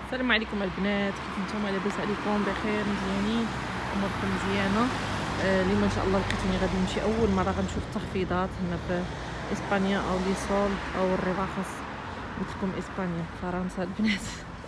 السلام عليكم البنات، كيف نتوما؟ لاباس عليكم؟ بخير؟ مزيانين؟ اموركم مزيانه؟ اليوم ان شاء الله لقيتوني غادي نمشي اول مره غنشوف التخفيضات هنا في اسبانيا او لي سولد او الرخص مثلكم اسبانيا فرنسا البنات.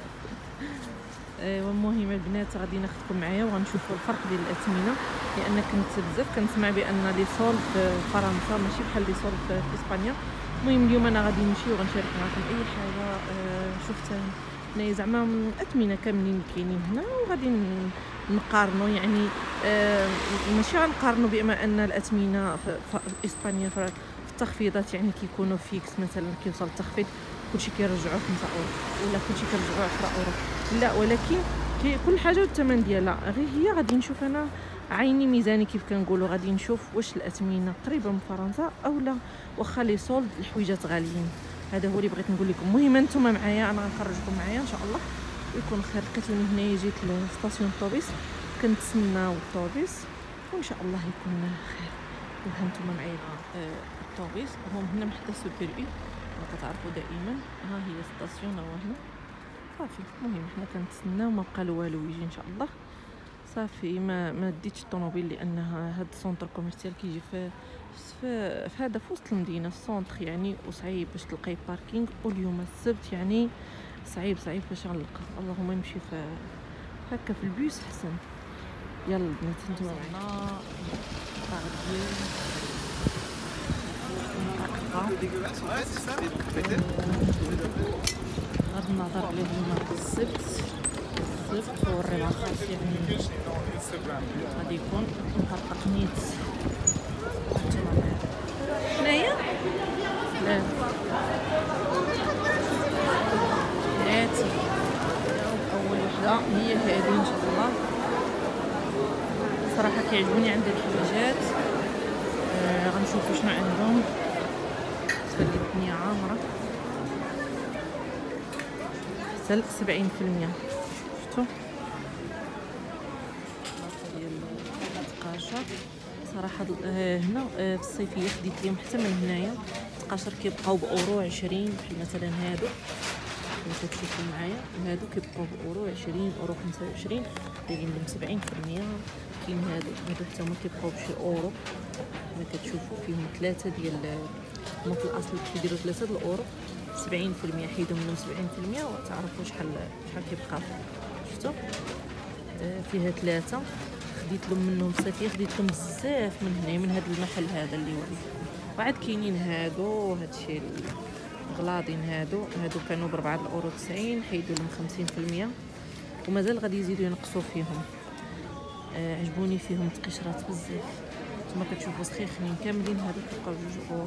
والمهم البنات غادي ناخذكم معايا وغنشوفوا الفرق ديال الاثمنه، لان كنت بزاف كنسمع بان لي سولد في فرنسا ماشي بحال لي سولد في اسبانيا. المهم اليوم انا غادي نمشي وغنشارك معكم اي حاجه شفتها هنايا، زعما اثمنه كاملين كاينين هنا، وغادي نقارنوا يعني ماشي غنقارنوا بما ان الاثمنه في اسبانيا في التخفيضات يعني كيكونوا فيكس، مثلا كيوصل التخفيض كلشي كيرجعوه 5 اورو ولا كلشي كيرجعوه 10 اورو، لا، ولكن كل حاجه والثمن ديالها. غير هي غادي نشوف انا عيني ميزاني كيف كنقولوا، غادي نشوف واش الاثمنه قريبه من فرنسا او لا، واخا لي سولد الحويجات غاليين. هذا هو اللي بغيت نقول لكم. المهم انتم معايا، انا غنخرجكم معايا ان شاء الله ويكون خير. لقيتوني هنايا جيت لستاسيون الطوبيس كنتسناو الطوبيس وان شاء الله يكون خير. وهانتم معايا الطوبيس هم هنا محدا سوبر كتعرفوا دائما. ها هي ستاسيون ها هنا صافي. المهم حنا كنتسناو ما بقى له والو يجي ان شاء الله صافي. ما ديتش الطوموبيل لانها هاد السونتر كوميرسيال كيجي في هذا في وسط المدينه السونتر يعني، وصعيب باش تلقاي باركينغ، واليوم السبت يعني صعيب باش نلقى. اللهم يمشي في هكا في البيس حسن. يلا البنات انتم معنا غادي نهضر عليه اليوم السبت والرباطات يعني غادي يكون مفرق نيت. هنايا لا بناتي اول وحده هي هذه ان شاء الله. صراحه كيعجبوني عند الحوايجات. غنشوفوا شنو عندهم. تبان لي الدنيا عامره حتى 70%. شفتوا التقاشر صراحه هنا في الصيفيه خديت لهم حتى من هنايا التقاشر كيبقاو باورو 20. بحال مثلا هادو اللي كتشوفوا معايا، هادو كيبقاو باورو 20 اورو 25 دايرين لهم 70%. كاين هادو حتى هما كيبقاو بشي اورو، كما كتشوفوا فيهم 3 ديال هما في الاصل كيديروا 3 الاورو 70%. حيدوا منهم 70% وتعرفوا شحال كيبقى. شفتوا فيها 3 خديت لهم منهم صيفيه، خديت لهم بزاف من هنا من هذا المحل هذا اللي وريتكم. وعاد كاينين هادو هادشي الغلاضين هادو كانوا ب 4 اورو 90 حيدوا لهم 50% ومازال غادي يزيدوا ينقصوا فيهم. عجبوني فيهم التقشرات بزاف. كما كتشوفوا سخيخنين كاملين هادو كيبقاو 2 اورو.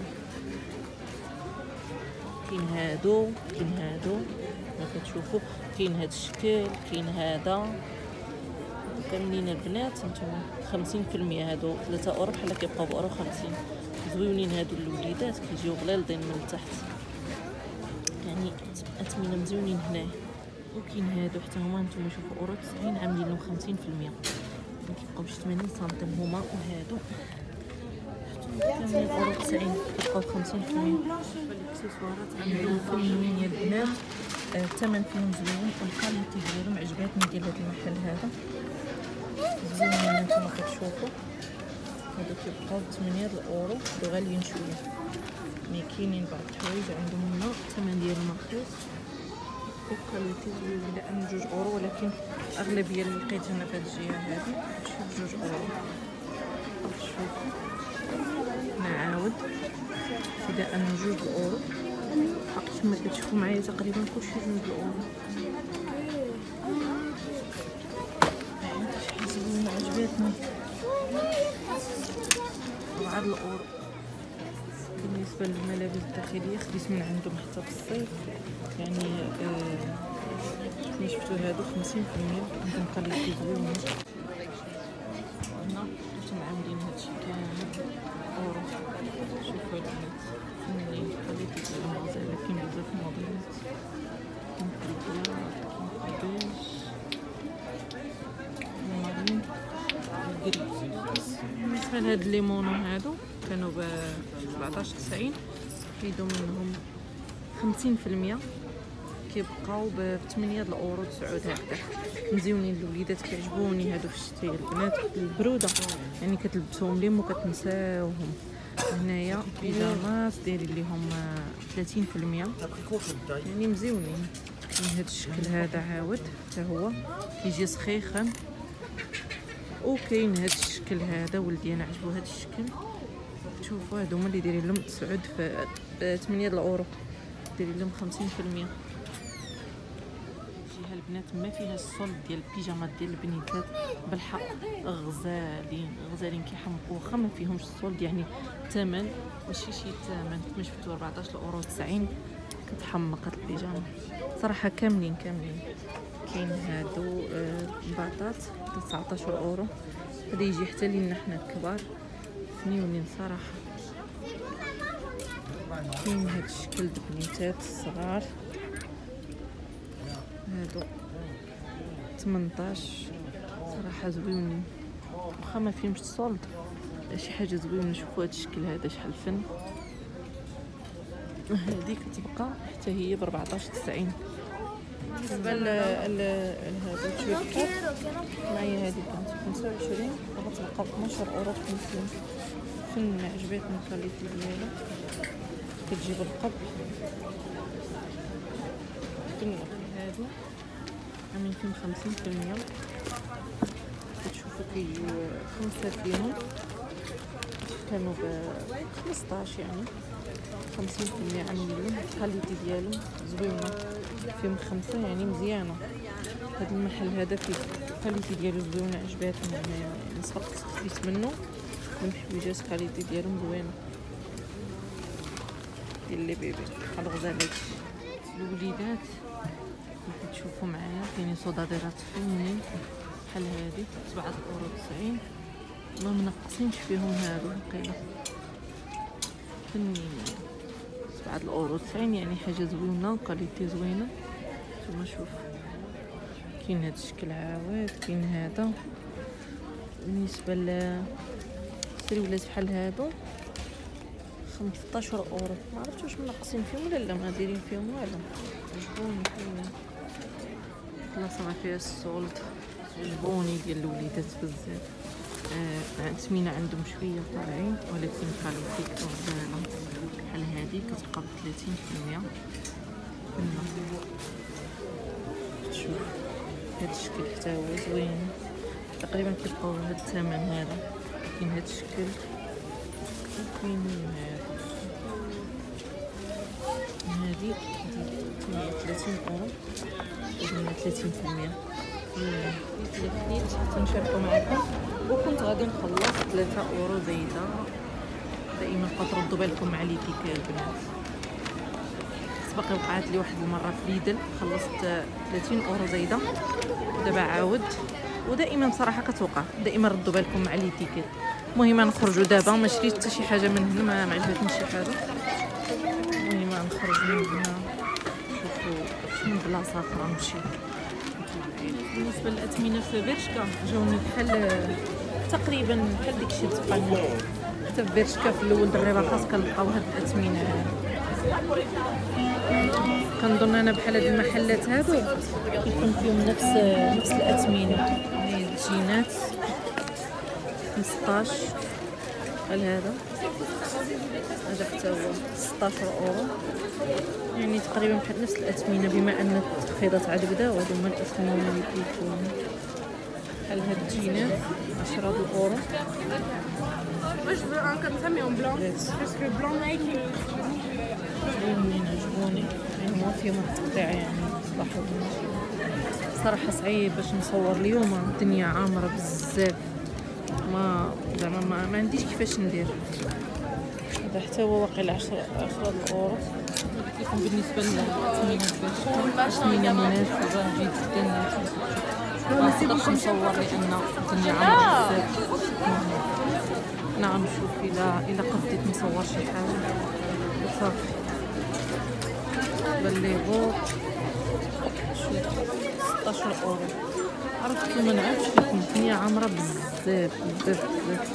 كاين هادو كما كتشوفوا، كاين هاد الشكل، كاين هذا كاملين البنات نتوما 50%. هادو 3 اورو بحال كيبقاو باورو 50. زوينين هادو الوليدات كيجيو غليظين من التحت يعني اثمنه مزيونين هنايا. وكاين هادو حتى هما نتوما شوفوا اورو 90 عاملين لهم 50%، ما كيبقاوش 80 سنتيم هما. وهادو كاملين اورو 90 كيبقاو 50%. الاكسسوارات عندهم فنيين يا البنات، الثمن فيهم زوين والكاليتي ديالهم عجباتني ديال هذا المحل هذا زوينين. نتوما كتشوفوا هادو كيبقاو ب 8 الاورو، هادو غاليين شويه. مي كاينين بعض الحوايج عندهم هنا الثمن ديالهم رخيص والكاليتي زوينه، لان 2 اورو، ولكن اغلبيه اللي لقيت هنا في هاد الجهه هادي شوف 2 اورو. شوفوا نعاود ابتداء من 2 اورو حق كما كتشوفوا معايا تقريبا كلشي 2 اورو. زوينه عجبتني 4 الاورو. بالنسبه للملابس الداخليه خديت من عندهم حتى في الصيف يعني كما شفتوا هادو 50% عندهم كاليتي زوينه. هنا شفتوا عاملين هادشي كامل اورو. شوفوا البنات فنين كاليتي ديالهم غزاله. كاين بزاف موديلات، كاين الابيض، كاين البيج، المارين، الكري. بالنسبه لهاد الليمونو هادو كانوا ب 17.90 حيدوا منهم 50%. كيبقاو ب 8 الاورو 9 هكذا. مزيونين الوليدات كيعجبوني هادو في الشتاء. البنات البروده يعني كتلبسوهم ليهم وكتنساوهم. هنايا بيجامات دايرين ليهم 30%، يعني مزيونين. من هذا الشكل هذا عاود حتى هو يجي سخيخن. وكاين هذا الشكل هذا ولدي انا عجبو هذا الشكل. شوفوا هادو هما اللي دايرين لهم 9 ب 8 الاورو، دايرين لهم 50%. جهه البنات ما فيها الصول ديال البيجامات ديال البنيتات بالحق غزالين كيحمقوا، واخا ما فيهمش الصول يعني الثمن ماشي شي ثمن. كما شفتوا 14 الاورو 90 كتحمق هاد البيجامه صراحه. كاملين كاين هادو بطاط 19 اورو. هذا يجي حتى لينا حنا الكبار، زوينين صراحه. كاين هاد الشكل د البنيتات الصغار هادو 18 صراحه زوينين، واخا ما فيهمش الصولد شي حاجه زوينه. شوفوا هاد الشكل هذا شحال فن. هذه كتبقى حتى هي ب 14.90. بالنسبه لهادو التيشيرتات معايا هذه كانت 25 وغتبقى ب 12 اورو 50. فن عجبتني الكاليتي ديالها، كتجيب القب. هادو عاملين فيهم 50%. كتشوفوا كيجيو 5 فيهم كانوا ب 15 يعني 50% عاملين. الكاليتي ديالهم زوينه، فيهم 5 يعني مزيانه. هذا المحل هذا فيه الكاليتي ديالو زوينه عجباتني. يعني سبقت خديت منه من حويجات الكاليتي ديالهم زوينه. ديال لي بيبي بحال غزالات. الوليدات اللي كتشوفوا معايا كاينين صداديرات فنين بحال هادي 7 اورو 90. ما منقصينش فيهم هادو قيله فنين 7 الاورو 90 يعني حاجه زوينه وكاليتي زوينه. نتوما شوف كاين هذا الشكل عاود. كاين هذا بالنسبه للسريولات بحال هادو 15 اورو. ما عرفتش واش منقصين فيهم ولا لا، ما دايرين فيهم والو. عجبوني بلاصه ما فيها السولد، عجبوني ديال الوليدات بزاف. الثمينه عندهم شويه طالعين ولكن كاليتي غزاله. بحال هادي كتبقى ب 30%. شوف هاد الشكل حتى هو زوين، تقريبا كيبقاو بهاد الثمن هذا. كاين هاد الشكل وكاين هادي 30 اورو و 30%. تنشاركو معكم وكنت غادي نخلص 3 اورو زايده. دائما تردوا بالكم مع لي تيكا البنات. سبق وقعت لي واحد المره في ليدل خلصت 30 اورو زايده ودابا عاود. ودائما بصراحه كتوقع، دائما ردوا بالكم مع لي تيكيت. المهم نخرجوا دابا، ما شريت حتى شي حاجه من هنا، ما عجبتنيش شي حاجه. المهم نخرج من هنا نشوفوا شنو بلاصه اخرى نمشي. بالنسبه للاثمنه في بيرشكا جاوني بحال تقريبا بحال داكشي تقال حتى في بيرشكا في الاول الدريبه خاص كنلقاو هاد الاثمنه هادي. كنظن انا بحال هاد المحلات هادو كيكون فيهم نفس الاثمنه. هاي الجينات 15 بحال هذا حتى هو 16 اورو، يعني تقريبا بحال نفس الاثمنه، بما ان التخفيضات عاد بداو. هادو هما الاثمنه اللي كيكونوا بحال هاد الجينات 10 اورو. Moi je veux un comme ça mais en blanc parce que blanc Nike عجبوني يعني ما فيهم التقطيع يعني صراحه. صراحه صعيب باش نصور اليوم، الدنيا عامره بزاف، ما زعما ما عنديش كيفاش ندير. هذا حتى هو واقيلا 10 اورو. لكم بالنسبه للثمينه الثمينه مناسبه جدا. ما نقدرش نصور لان الدنيا عامره بزاف. نعم نشوف الا قدرت نصور شي حاجه صافي. بالليغو شوف 16 اورو. عرفتوا ما نعرفش لكم الدنيا عامره بزاف بزاف بزاف.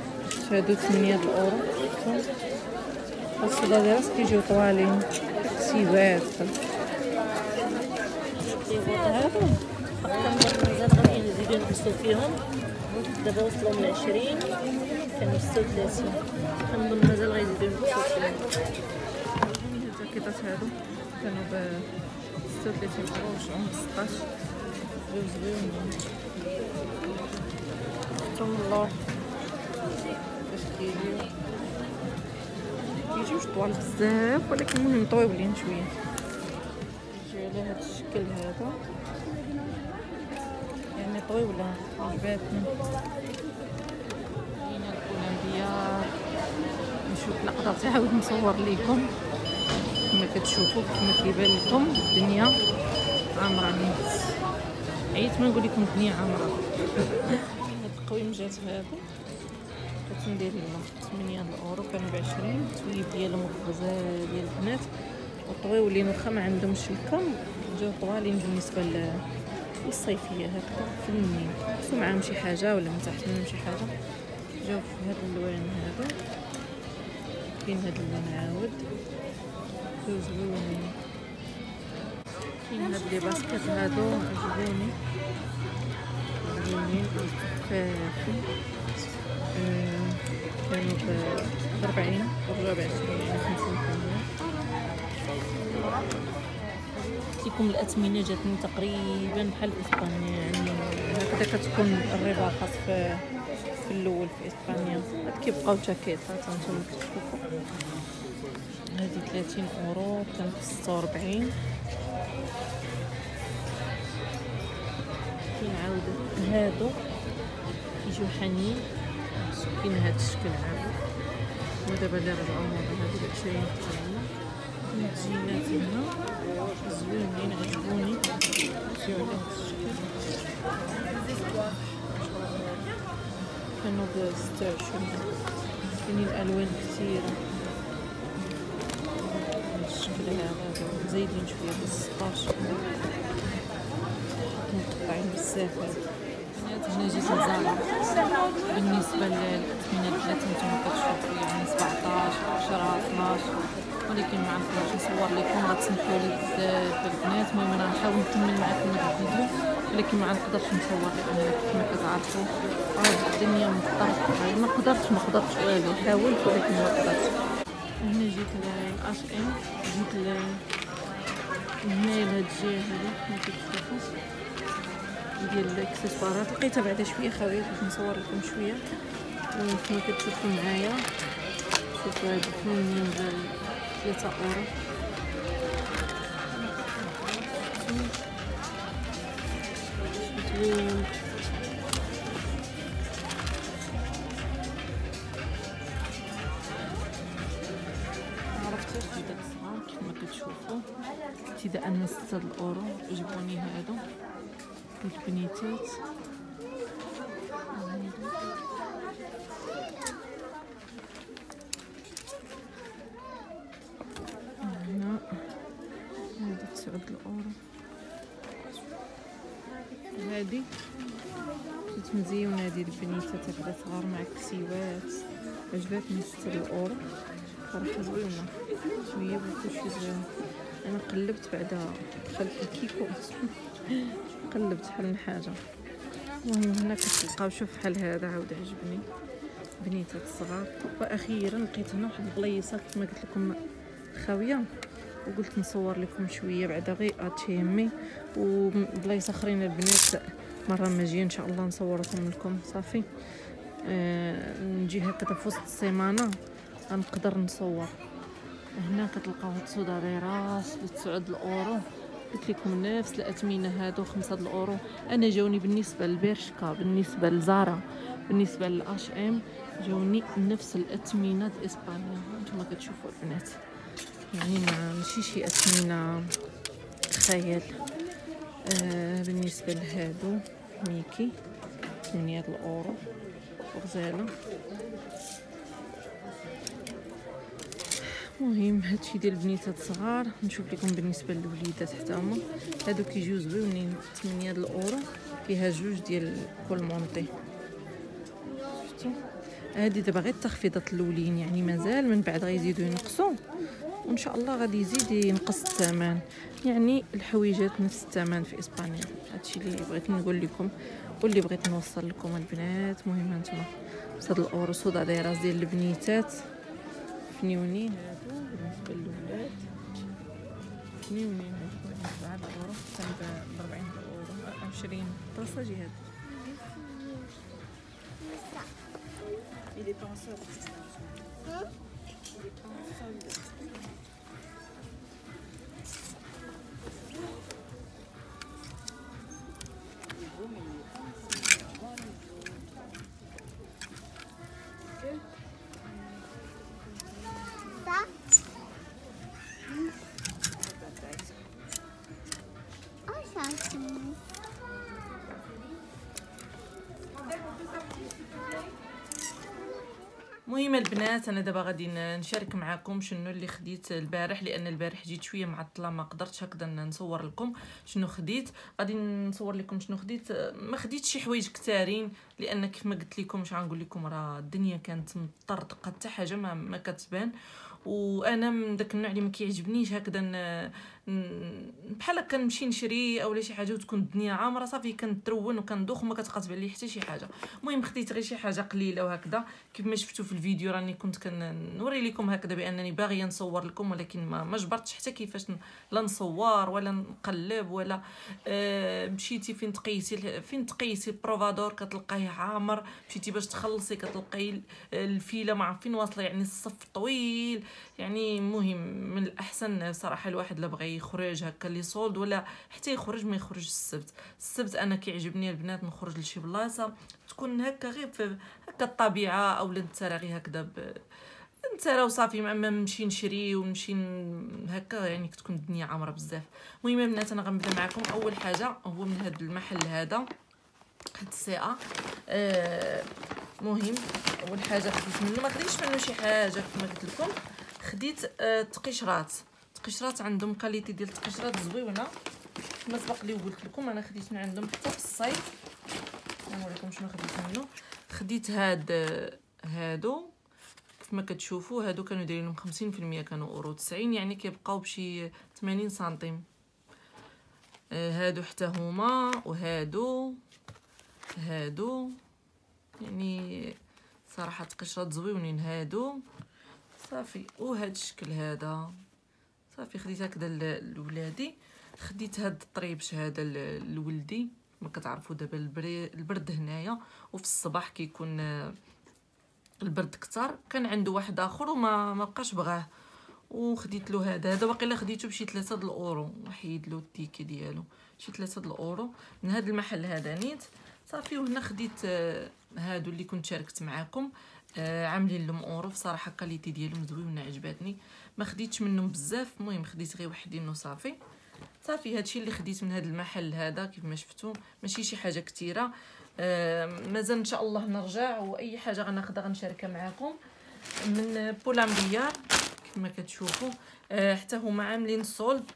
هادو 8 اورو. الصداديرات كيجيو طوالين داكشي كسيوات. هادو مازال غادي نزيدو نقصو فيهم. دابا وصلوا من 20 كانوا 36. كنظن مازال غيزيدو ينقصو فيهم. الجاكيطات هادو كانوا ب 36 اورو ورجعوا ب 16. زوينين. شفتو من اللور باش كيجيوش طوال بزاف، ولكن المهم طويولين شويه. كيجي على هاد الشكل هذا، يعني طويوله عجباتني. هنا البولندية. نشوف لقطات عاود نصور لكم كما كتشوفوا كما كيبان لكم الدنيا عامره نيت. عييت ما نقول لكم الدنيا عامره. هاد القويمجات هادو كنت ندير لهم 8 اورو، كانوا ب 20. تويب ديالهم غزال ديال البنات وطويولين، واخا ما عندهمش الكم جاو طوالين بالنسبه للصيفيه هكذا فنين. خصو معاهم شي حاجه ولا من تحت منهم شي حاجه. جاو في هاد الالوان هادو، كاين هاد اللون عاود زوينين. كاين هاد لي باسكيت هادو عجبوني زوينين خفافين. كانوا ب 40 ورجعوا ب 20 يعني 50%. تيكم الأثمنة جاتني تقريبا بحال إسبانيا، يعني هكذا كتكون الرباقات في الأول في إسبانيا. هاد كيبقاو جاكيطات هانتوما كتشوفوا. هادي 30 اورو كانت 46. كاين عاود هادو كيجيو حنين، كاين هاد الشكل عاود. ودابا اللي رجعوا موضه هادي ب 20 تقريبا. الجينات هنا زوينين عجبوني، كيجيو على هاد الشكل. كانوا ب 26. كاينين الالوان كثيره. الشكل هذا زايدين شويه ب 16. مقطعين بزاف. هنا جيت لزارا بالنسبه للاثمنه البنات نتوما كتشوفوا يعني 17 10 12، ولكن ما عرفتش نصور لكم، غتسمحوا لي بزاف البنات. المهم انا نحاول نكمل معكم هذا الفيديو، ولكن ما نقدرش نصور لكم كما كتعرفوا الدنيا مضطربه. ما قدرتش والو، حاولت ولكن ما قدرتش. هنا جيت لاش ام، جيت هنايا لهاد الجهه هذه كما كتشوفوا ديال الاكسسوارات. لقيتها بعدا شويه خاويه باش نصور لكم شويه. كما كتشوفوا معايا شوفوا هاد الفنين ديال 3 اورو. زوين. عرفتي داك الصغار كما كتشوفوا ابتداء من 6 اورو. عجبوني هادو البنيتات. هنا هادي 9 اورو. هادي جات مزيونه هادي البنيتات هكذا صغار مع كسيوات. عجبتني 6 اورو صراحه زوينه شويه بوكو زوين. انا قلبت بعدا دخلت الكيكو قلبت بحال حاجه. المهم هنا كتلقاو شوف بحال هذا عاود عجبني بنيتات صغار. واخيرا لقيت هنا واحد البلايصه كما قلت لكم خاويه، وقلت نصور لكم شويه بعدا غير اتيمي. وبلايص اخرين البنات مره ما جايه ان شاء الله نصورهم لكم. صافي نجي هكذا في وسط السيمانه غنقدر نصور. هنا كتلقاو هاد الصودا راس ب 9 اورو. قلت لكم نفس الاثمنه هادو 5 اورو. انا جاوني بالنسبه لبرشكا، بالنسبه لزارا، بالنسبه لاش ام جاوني نفس الاثمنه د اسبانيا. نتوما كتشوفوا البنات يعني ماشي شي اثمنه خيال. بالنسبه لهادو ميكي 8 اورو غزاله. المهم هادشي ديال البنيتات صغار. نشوف لكم بالنسبه للوليدات حتى هما هادو كيجيو زوينين 8 اورو. فيها جوج ديال كل مونطي. شفتوا هادي دابا غير التخفيضات الاولين، يعني مازال من بعد غيزيدوا ينقصوا. وان شاء الله غادي يزيد ينقص الثمن. يعني الحويجات نفس الثمن في اسبانيا. هادشي اللي بغيت نقول لكم واللي بغيت نوصل لكم البنات. مهم هانتوما هاد الاورس وداديراس ديال البنيتات فنيونين هادو بالنسبه للولاد، فنيونين هادو هاد الاورو كان ب 40 اورو 20 طاساجي هاد. Il est pas en solde. Il est pas en solde. المهم البنات انا دابا غادي نشارك معكم شنو اللي خديت البارح، لان البارح جيت شويه معطله ما قدرتش هكذا نصور لكم شنو خديت. غادي نصور لكم شنو خديت. ما خديتش شي حوايج كثارين لان كيف ما قلت لكم شنو غنقول لكم راه الدنيا كانت مطرطقه حتى حاجه ما كتبان، وانا من داك النوع اللي ما كيعجبنيش هكذا بحال هكا نمشي نشري اولا شي حاجه وتكون الدنيا عامره صافي كنترون وكندوخ وما كتقاتبان لي حتى شي حاجه. المهم خديت غير شي حاجه قليله وهكذا كيف ما شفتوا في الفيديو راني كنت كنوري لكم هكذا بانني باغيه نصور لكم، ولكن ما جبرتش حتى كيفاش لا نصور ولا نقلب ولا مشيتي فين تقيسي البروفادور كتلقايه عامر، مشيتي باش تخلصي كتلقاي الفيله ما عارف فين واصله، يعني الصف طويل. يعني مهم من الاحسن صراحه الواحد لا بغى يخرج هكا لي سولد ولا حتى يخرج ما يخرج السبت انا كيعجبني البنات نخرج لشي بلاصه تكون هكا غير هكا الطبيعه اولا نتسرى غير هكذا نتسرى وصافي، ما نمشي نشري ونمشي هكا يعني كتكون الدنيا عامره بزاف. المهم البنات انا غنبدا معكم. اول حاجه هو من هذا المحل هذا هاد الساعه. مهم اول حاجه خديت منه ما خديتش منه شي حاجه كما قلت لكم، خديت تقشرات عندهم كاليتي ديال التقشرات زويونه كما سبق لي قلت لكم. انا خديت من عندهم حتى في الصيف. نوريكم شنو خديت منه. خديت هادو كيف ما كتشوفوا هادو كانوا دايرينهم 50% كانوا اورو 90 يعني كيبقاو بشي 80 سنتيم. هادو حتى هما وهادو يعني صراحه تقشرات زويونين هادو صافي. وهاد الشكل هذا صافي خديت هكذا لولادي. خديت هاد الطريبش هذا لولدي ما كتعرفوا دابا البرد هنايا وفي الصباح كيكون البرد كتر. كان عنده واحد اخر وما بقاش بغاه وخديت له هذا واقيلا خديته بشي 3 الاورو وحيد له التيكي ديالو شي 3 الاورو من هذا المحل هذا نيت صافي. وهنا خديت هادو اللي كنت شاركت معاكم عاملين لهم اورو صراحه كاليتي ديالهم زوينه عجباتني. ما خديتش منهم بزاف، المهم خديت غير وحدين وصافي. هادشي اللي خديت من هذا المحل هذا كيف ما شفتوا ماشي شي حاجه كثيره. مازال ان شاء الله نرجع واي حاجه غناخذها غنشاركها معكم. من بولامبيار كيف ما كتشوفوا حتى هما عاملين سولد.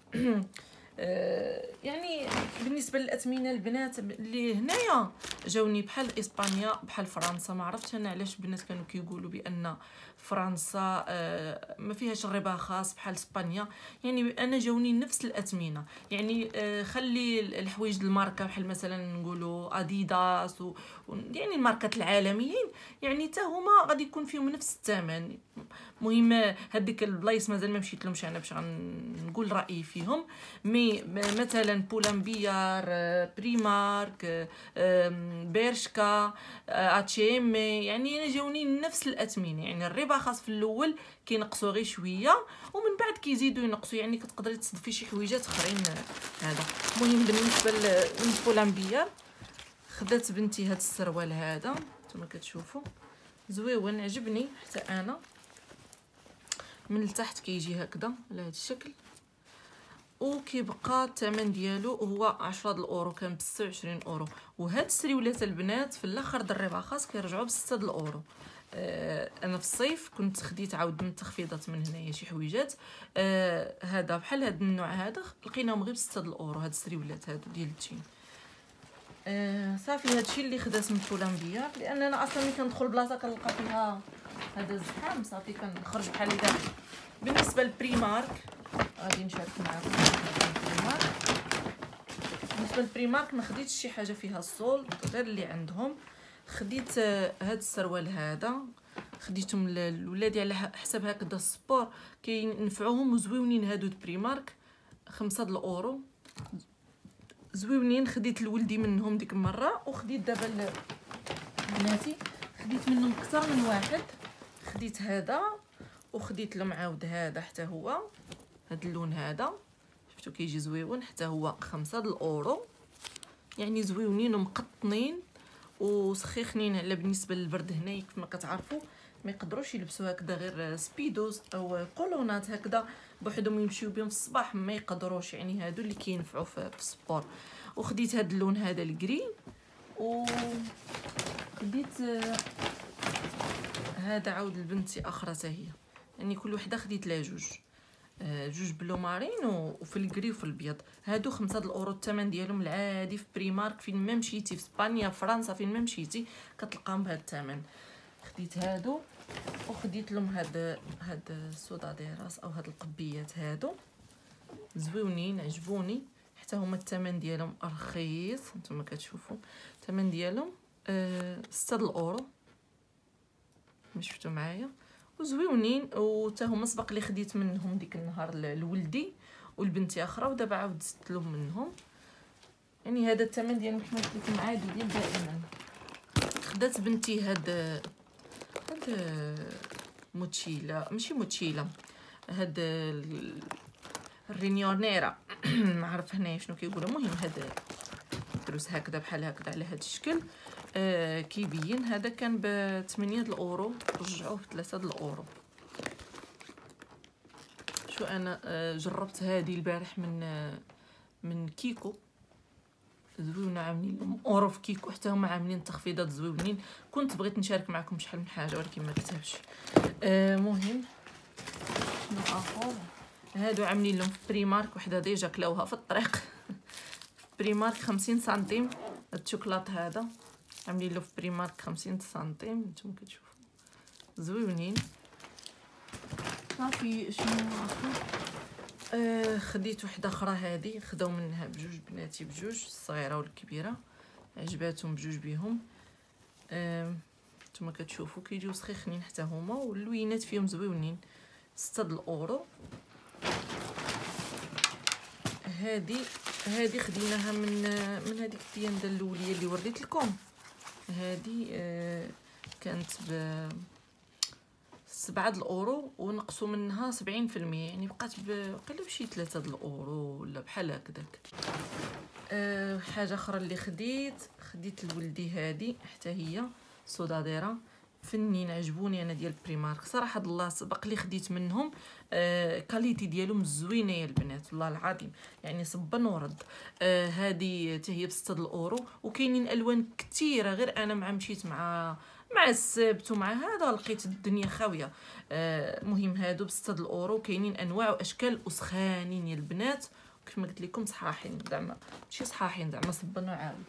يعني بالنسبه للاثمنه البنات اللي هنايا جاوني بحال اسبانيا بحال فرنسا. ما عرفتش انا علاش البنات كانوا كيقولوا بان فرنسا ما فيهاش الربا خاص بحال اسبانيا. يعني انا جاوني نفس الاثمنه. يعني خلي الحوايج الماركه بحال مثلا نقولوا اديداس يعني الماركات العالميين يعني حتى هما غادي يكون فيهم نفس الثمن. مهم هذيك البلايص مازال ما مشيت لهمش انا باش نقول رايي فيهم. مي مثلا بولامبيار بريمارك بيرشكا اتشيم يعني انا جاوني نفس الاثمنه. يعني الربا خاص في الاول كينقصوا غير شويه ومن بعد كيزيدوا ينقصوا يعني كتقدري تصدفي شي حويجات اخرين هذا. المهم بالنسبه لبولامبيار خدات بنتي هذا السروال هذا نتوما كتشوفوا زويون عجبني حتى انا. من التحت كيجي هكذا على هذا الشكل وكيبقى الثمن ديالو هو 10 الاورو كان ب 26 اورو. وهاد السريولات البنات في الاخر الربا خاص كيرجعوا ب 6 الاورو. انا في الصيف كنت خديت عاود من التخفيضات من هنايا شي حويجات هذا بحال هذا النوع هذا لقيناهم غير ب 6 الاورو هاد السريولات هادو ديال التين. صافي هادشي اللي خدات من بولامبيار لان انا اصلا ملي كندخل بلاصه كنلقى فيها هذا الزحام صافي كنخرج بحال هكا. بالنسبه للبريمارك غادي نشارك معكم البريمارك. بالنسبه للبريمارك ما خديتش شي حاجه فيها الصول غير اللي عندهم. خديت هاد السروال هذا خديتهم لولادي على حساب هكذا السبور كينفعوهم وزويونين. هادو بريمارك 5 الاورو زويونين. خديت لولدي منهم ديك المره وخديت دابا بناتي خديت منهم اكثر من واحد. خديت هذا وخديت لهم عاود هذا حتى هو هذا اللون هذا شفتوا كيجي زويون حتى هو 5 الاورو. يعني زويونين ومقطنين وسخيخنين على بالنسبه للبرد هنايا كيف ما كتعرفوا ما يقدروش يلبسوا هكذا غير سبيدوز او قولونات هكذا بوحدهم يمشيو بهم في الصباح ما يقدروش. يعني هادو اللي كينفعوا في السبور. وخديت هذا اللون هذا الجرين وخديت هذا عاود لبنتي اخرى حتى هي. يعني كل وحده خديت لها جوج بلو مارين وفي الكري وفي الابيض. هادو 5 الاورو الثمن ديالهم العادي في بريمارك فين ما مشيتي في اسبانيا فرنسا فين ما مشيتي كتلقاهم بهذا الثمن. خديت هادو وخديت لهم هاد الصودا ديراس او هاد القبيات هادو زويونين عجبوني حتى هما الثمن ديالهم رخيص. نتوما كتشوفوا الثمن ديالهم 6 الاورو كما شفتوا معايا وزويونين. وتا هما سبق لي خديت منهم ديك النهار لولدي والبنتي اخرى ودابا عاود زدت لهم منهم. يعني هذا الثمن ديالهم كما قلت لكم عادي دائما. خدات بنتي هاد موتشيلا ماشي موتشيلا هاد الرينيونيرا ما عرف هنايا شنو كيقولوا. المهم هاد دروس هكذا بحال هكذا على هاد الشكل كيبين. هذا كان ب 8 الاورو رجعوه ب 3 الاورو. شو انا جربت هذه البارح من كيكو زوينه عاملين لهم اورو في كيكو حتى هما عاملين تخفيضات زوينين. كنت بغيت نشارك معكم شحال من حاجه ولكن ما كتبش. مهم شنو اخر هادو عاملين لهم في بريمارك وحده ديجا كلاوها في الطريق في بريمارك 50 سنتيم. هاد الشوكولات هذا عاملين له في بريمارك 50 سنتيم. نتوما كتشوفوا زويونين. صافي شنو اخر خديت وحده اخرى هذه خداو منها بجوج بناتي بجوج الصغيره والكبيره عجباتهم بجوج بهم. نتوما كتشوفوا كيجيو سخيخنين حتى هما واللوينات فيهم زويونين 6 الاورو. هذه خديناها من هذيك الديانده الاوليه اللي وريت لكم. هذه كانت ب 7 الاورو ونقصوا منها 70%. يعني بقات بقيله بشي 3 الاورو ولا بحال هكذاك. حاجه اخرى اللي خديت لولدي هذه حتى هي صوداديرا فنين عجبوني انا ديال بريمارك صراحه الله. سبق لي خديت منهم كاليتي ديالهم زوينه يا البنات والله العظيم. يعني صبا ورد. هذه حتى هي ب 6 الاورو وكاينين الوان كثيره غير انا مع مشيت مع السبت ومع هذا لقيت الدنيا خاويه. مهم هادو ب 6 الاورو كاينين انواع واشكال وسخانين يا البنات كيف ما قلت لكم صحاحين زعما ماشي صحاحين زعما صبا وعاود.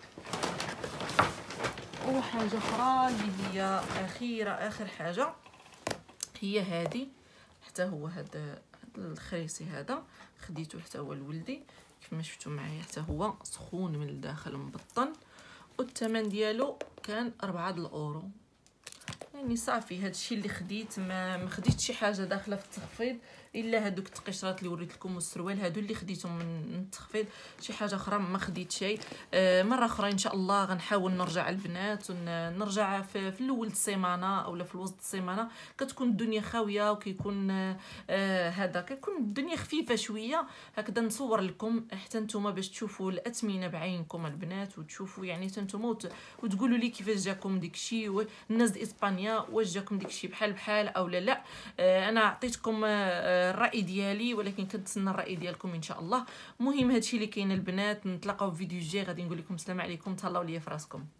وحاجه اخرى اللي هي اخر حاجه هي هذه حتى هو هذا الخريسي هذا خديته حتى هو لولدي كيف ما شفتوا معايا حتى هو سخون من الداخل مبطن والثمن ديالو كان 4 الاورو. يعني صافي هادشي اللي خديت ما خديتش شي حاجه داخله في التخفيض الا هادوك التقشرات اللي وريت لكم والسروال هادو اللي خديتهم من التخفيض. شي حاجه اخرى ما خديت شيء. مره اخرى ان شاء الله غنحاول نرجع البنات ونرجع في الاول السيمانه اولا في الوسط السيمانه كتكون الدنيا خاويه وكيكون هذا كتكون الدنيا خفيفه شويه هكذا نصور لكم حتى نتوما باش تشوفوا الاثمنه بعينكم البنات وتشوفوا يعني حتى نتوما وتقولوا لي كيفاش جاكم داكشي والناس ديال اسبانيا واش جاكم داكشي بحال او لا. انا عطيتكم الراي ديالي ولكن كنتسنى الراي ديالكم ان شاء الله. مهم هادشي اللي كاين البنات. نتلاقاو في فيديو جاي غادي نقول لكم السلام عليكم تهلاو ليا فراسكم.